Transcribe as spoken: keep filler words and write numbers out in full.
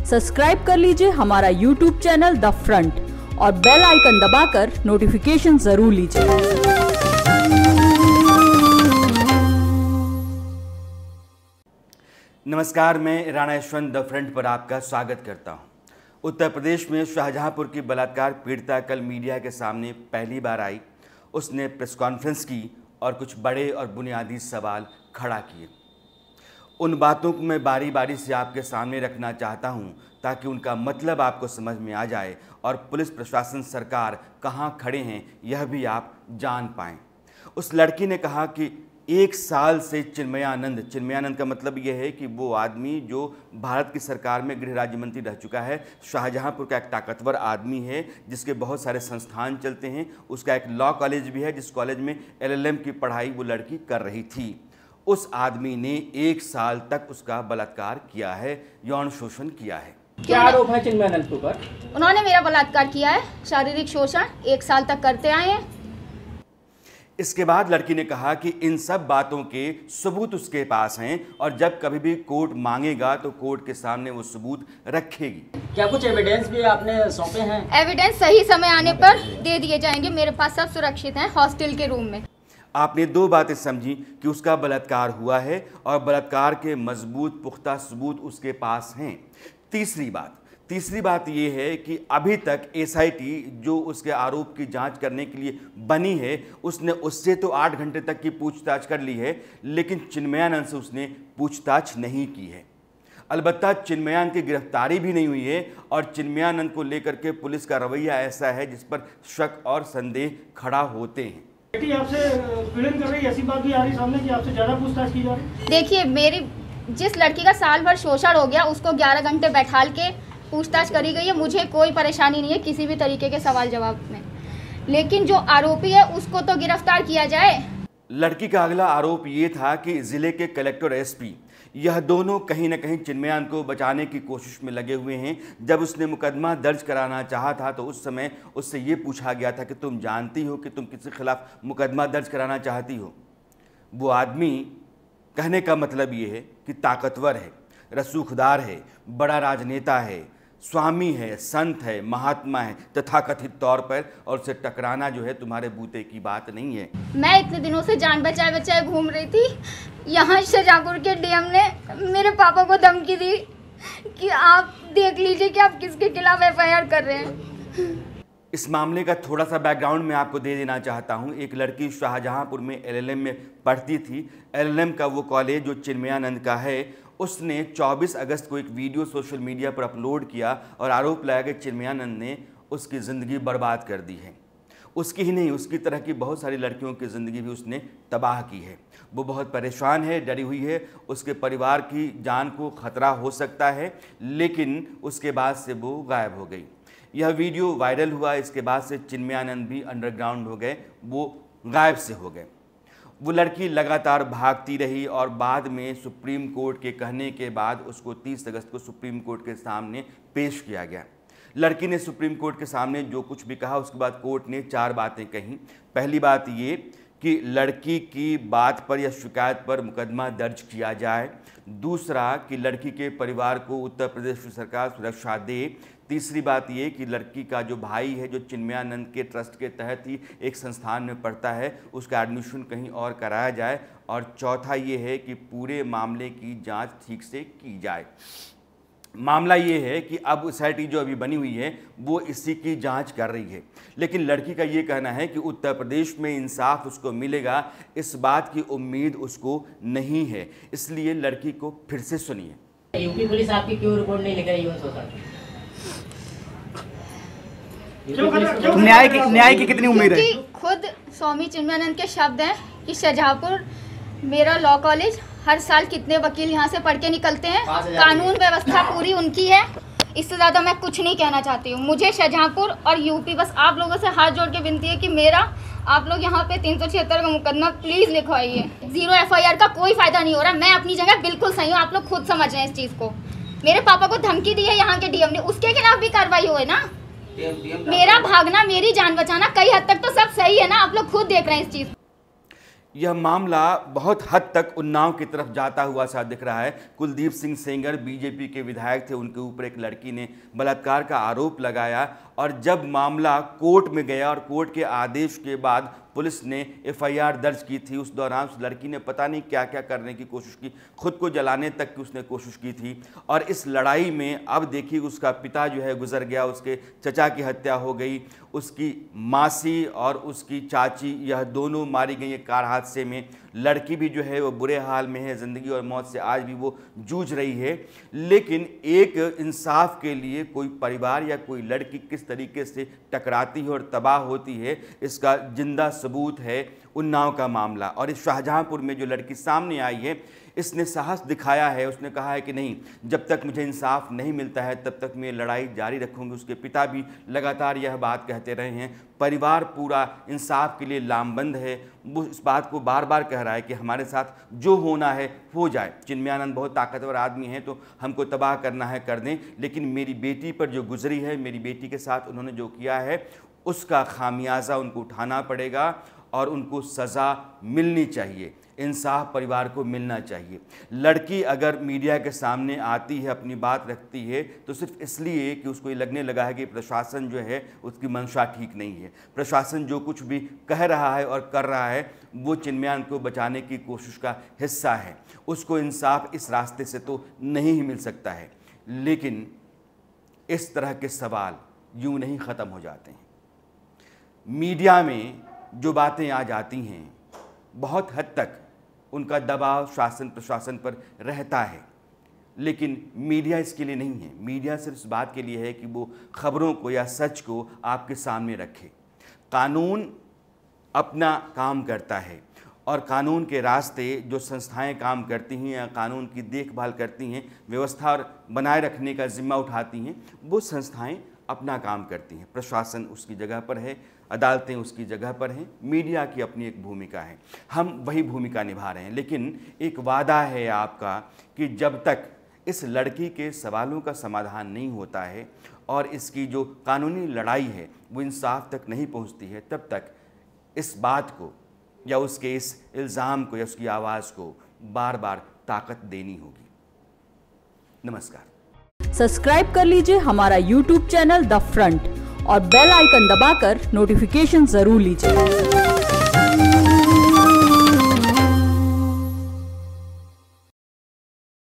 Subscribe कर लीजिए हमारा यूट्यूब चैनल द फ्रंट और बेल आइकन दबाकर नोटिफिकेशन जरूर लीजिए। नमस्कार, मैं राणा यशवंत द फ्रंट पर आपका स्वागत करता हूं। उत्तर प्रदेश में शाहजहांपुर की बलात्कार पीड़िता कल मीडिया के सामने पहली बार आई। उसने प्रेस कॉन्फ्रेंस की और कुछ बड़े और बुनियादी सवाल खड़ा किए। उन बातों को मैं बारी बारी से आपके सामने रखना चाहता हूं ताकि उनका मतलब आपको समझ में आ जाए और पुलिस प्रशासन सरकार कहां खड़े हैं यह भी आप जान पाएं। उस लड़की ने कहा कि एक साल से चिन्मयानंद, चिन्मयानंद का मतलब यह है कि वो आदमी जो भारत की सरकार में गृह राज्य मंत्री रह चुका है, शाहजहांपुर का एक ताकतवर आदमी है जिसके बहुत सारे संस्थान चलते हैं। उसका एक लॉ कॉलेज भी है जिस कॉलेज में एल एल एम की पढ़ाई वो लड़की कर रही थी। उस आदमी ने एक साल तक उसका बलात्कार किया है, यौन शोषण किया है। क्या आरोप है चिन्मयानंद के ऊपर? उन्होंने मेरा बलात्कार किया है, शारीरिक शोषण एक साल तक करते आए हैं। इसके बाद लड़की ने कहा कि इन सब बातों के सबूत उसके पास हैं और जब कभी भी कोर्ट मांगेगा तो कोर्ट के सामने वो सबूत रखेगी। क्या कुछ एविडेंस भी आपने सौंपे हैं? एविडेंस सही समय आने पर दे दिए जाएंगे। मेरे पास सब सुरक्षित हैं हॉस्टल के रूम में। आपने दो बातें समझी कि उसका बलात्कार हुआ है और बलात्कार के मजबूत पुख्ता सबूत उसके पास हैं। तीसरी बात तीसरी बात यह है कि अभी तक एस आई टी जो उसके आरोप की जांच करने के लिए बनी है, उसने उससे तो आठ घंटे तक की पूछताछ कर ली है, लेकिन चिन्मयानंद से उसने पूछताछ नहीं की है। अलबत्ता चिन्मयानंद की गिरफ्तारी भी नहीं हुई है और चिन्मयानंद को लेकर के पुलिस का रवैया ऐसा है जिस पर शक और संदेह खड़ा होते हैं। बेटी आपसे पीड़न कर रही है, ऐसी बात भी आ रही सामने कि आपसे ज्यादा पूछताछ की जा रही है। देखिए, मेरी जिस लड़की का साल भर शोषण हो गया उसको ग्यारह घंटे बैठाल के पूछताछ करी गई है। मुझे कोई परेशानी नहीं है किसी भी तरीके के सवाल जवाब में, लेकिन जो आरोपी है उसको तो गिरफ्तार किया जाए। लड़की का अगला आरोप ये था कि जिले के कलेक्टर एस पी यह दोनों कहीं न कहीं चिन्मयानंद को बचाने की कोशिश में लगे हुए हैं। जब उसने मुकदमा दर्ज कराना चाहा था तो उस समय उससे ये पूछा गया था कि तुम जानती हो कि तुम किसके खिलाफ मुकदमा दर्ज कराना चाहती हो। वो आदमी, कहने का मतलब ये है कि ताकतवर है, रसूखदार है, बड़ा राजनेता है, स्वामी है, संत है, महात्मा है तथाकथित तौर पर, और उससे टकराना जो है तुम्हारे बूते की बात नहीं है। मैं इतने दिनों से जान बचाए बचाए घूम रही थी। यहाँ शाहजहांपुर के डी एम ने मेरे पापा को धमकी दी कि आप देख लीजिए कि आप किसके खिलाफ एफ आई आर कर रहे हैं। इस मामले का थोड़ा सा बैकग्राउंड मैं आपको दे देना चाहता हूँ। एक लड़की शाहजहांपुर में एल एल एम में पढ़ती थी। एल एल एम का वो कॉलेज जो चिन्मयानंद का है, उसने चौबीस अगस्त को एक वीडियो सोशल मीडिया पर अपलोड किया और आरोप लगाया कि चिन्मयानंद ने उसकी ज़िंदगी बर्बाद कर दी है। उसकी ही नहीं, उसकी तरह की बहुत सारी लड़कियों की ज़िंदगी भी उसने तबाह की है। वो बहुत परेशान है, डरी हुई है, उसके परिवार की जान को खतरा हो सकता है, लेकिन उसके बाद से वो गायब हो गई। यह वीडियो वायरल हुआ, इसके बाद से चिन्मयानंद भी अंडरग्राउंड हो गए, वो गायब से हो गए। वो लड़की लगातार भागती रही और बाद में सुप्रीम कोर्ट के कहने के बाद उसको तीस अगस्त को सुप्रीम कोर्ट के सामने पेश किया गया। लड़की ने सुप्रीम कोर्ट के सामने जो कुछ भी कहा, उसके बाद कोर्ट ने चार बातें कही। पहली बात ये कि लड़की की बात पर या शिकायत पर मुकदमा दर्ज किया जाए। दूसरा कि लड़की के परिवार को उत्तर प्रदेश सरकार सुरक्षा दे। तीसरी बात ये कि लड़की का जो भाई है जो चिन्मयानंद के ट्रस्ट के तहत ही एक संस्थान में पढ़ता है, उसका एडमिशन कहीं और कराया जाए। और चौथा ये है कि पूरे मामले की जांच ठीक से की जाए। मामला ये है कि अब एस आई टी जो अभी बनी हुई है वो इसी की जांच कर रही है, लेकिन लड़की का ये कहना है कि उत्तर प्रदेश में इंसाफ उसको मिलेगा, इस बात की उम्मीद उसको नहीं है। इसलिए लड़की को फिर से सुनिए। यूपी पुलिस आपकी क्यों रिपोर्ट नहीं लेकर आई? न्याय की न्याय की कितनी उम्मीद है? खुद स्वामी चिन्मयानंद के शब्द हैं कि शाहजहांपुर मेरा लॉ कॉलेज, हर साल कितने वकील यहाँ से पढ़ के निकलते हैं, कानून व्यवस्था पूरी उनकी है। इससे ज़्यादा मैं कुछ नहीं कहना चाहती हूँ। मुझे शाहजहांपुर और यूपी बस आप लोगों से हाथ जोड़ के विनती है कि मेरा आप लोग यहाँ पे तीन सौ छिहत्तर का मुकदमा प्लीज़ लिखवाइए। जीरो एफ आई आर का कोई फ़ायदा नहीं हो रहा। मैं अपनी जगह बिल्कुल सही हूँ, आप लोग खुद समझ रहे हैं इस चीज़ को। मेरे पापा को धमकी दी है यहाँ के डी एम ने, उसके खिलाफ भी कार्रवाई हो है ना। मेरा भागना, मेरी जान बचाना, कई हद तक तो सब सही है ना, आप लोग खुद देख रहे हैं इस चीज़। यह मामला बहुत हद तक उन्नाव की तरफ जाता हुआ सा दिख रहा है। कुलदीप सिंह सेंगर बीजेपी के विधायक थे, उनके ऊपर एक लड़की ने बलात्कार का आरोप लगाया और जब मामला कोर्ट में गया और कोर्ट के आदेश के बाद पुलिस ने एफ आई आर दर्ज की थी, उस दौरान उस लड़की ने पता नहीं क्या क्या करने की कोशिश की, खुद को जलाने तक की उसने कोशिश की थी। और इस लड़ाई में अब देखिए उसका पिता जो है गुजर गया, उसके चचा की हत्या हो गई, उसकी मासी और उसकी चाची यह दोनों मारी गई एक कार हादसे में। लड़की भी जो है वो बुरे हाल में है, ज़िंदगी और मौत से आज भी वो जूझ रही है। लेकिन एक इंसाफ के लिए कोई परिवार या कोई लड़की किस तरीके से टकराती है और तबाह होती है, इसका जिंदा सबूत है उन्नाव का मामला। और इस शाहजहांपुर में जो लड़की सामने आई है, इसने साहस दिखाया है, उसने कहा है कि नहीं, जब तक मुझे इंसाफ नहीं मिलता है तब तक मैं लड़ाई जारी रखूंगी। उसके पिता भी लगातार यह बात कहते रहे हैं, परिवार पूरा इंसाफ के लिए लामबंद है, वो इस बात को बार बार कह रहा है कि हमारे साथ जो होना है हो जाए। चिन्मयानंद बहुत ताकतवर आदमी हैं, तो हमको तबाह करना है कर दें, लेकिन मेरी बेटी पर जो गुजरी है, मेरी बेटी के साथ उन्होंने जो किया है, उसका खामियाजा उनको उठाना पड़ेगा और उनको सज़ा मिलनी चाहिए, इंसाफ परिवार को मिलना चाहिए। लड़की अगर मीडिया के सामने आती है, अपनी बात रखती है, तो सिर्फ इसलिए कि उसको ये लगने लगा है कि प्रशासन जो है उसकी मंशा ठीक नहीं है। प्रशासन जो कुछ भी कह रहा है और कर रहा है वो चिन्मयानंद को बचाने की कोशिश का हिस्सा है। उसको इंसाफ इस रास्ते से तो नहीं ही मिल सकता है। लेकिन इस तरह के सवाल यूँ नहीं ख़त्म हो जाते हैं। मीडिया में जो बातें आ जाती हैं, बहुत हद तक उनका दबाव शासन प्रशासन पर रहता है, लेकिन मीडिया इसके लिए नहीं है। मीडिया सिर्फ इस बात के लिए है कि वो खबरों को या सच को आपके सामने रखे। कानून अपना काम करता है और कानून के रास्ते जो संस्थाएं काम करती हैं या कानून की देखभाल करती हैं, व्यवस्था बनाए रखने का जिम्मा उठाती हैं, वो संस्थाएं अपना काम करती हैं। प्रशासन उसकी जगह पर है, अदालतें उसकी जगह पर हैं, मीडिया की अपनी एक भूमिका है, हम वही भूमिका निभा रहे हैं। लेकिन एक वादा है आपका कि जब तक इस लड़की के सवालों का समाधान नहीं होता है और इसकी जो कानूनी लड़ाई है वो इंसाफ तक नहीं पहुंचती है, तब तक इस बात को या उसके इस इल्ज़ाम को या उसकी आवाज़ को बार बार ताकत देनी होगी। नमस्कार। सब्सक्राइब कर लीजिए हमारा यूट्यूब चैनल द फ्रंट और बेल आइकन दबाकर नोटिफिकेशन जरूर लीजिए।